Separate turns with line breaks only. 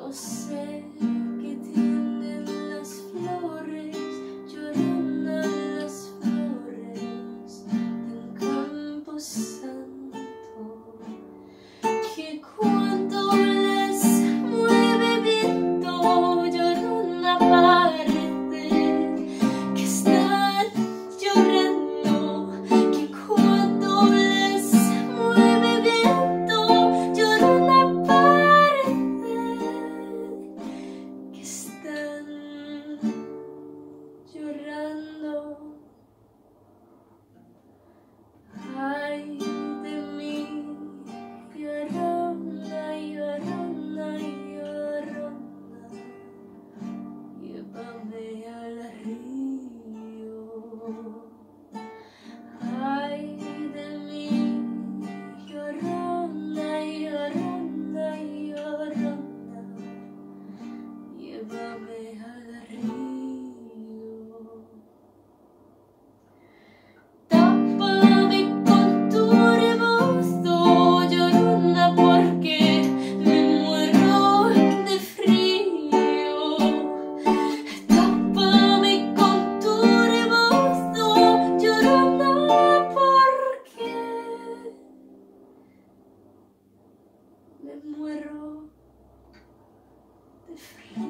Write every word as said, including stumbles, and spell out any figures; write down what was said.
Yo sé que tienen las flores, llorona las flores de un campo santo, que cuando las mueve viento, llorona parece que están llorando, que cuando las mueve viento, llorona parece que están llorando. Ay de mí, Llorona, Llorona, Llorona, llévame al río. Ay de mí, Llorona, Llorona, Llorona, llévame al río. Tápame con tu rebozo, Llorona, porque me muero de frío. Tápame con tu rebozo, Llorona, porque me muero de frío.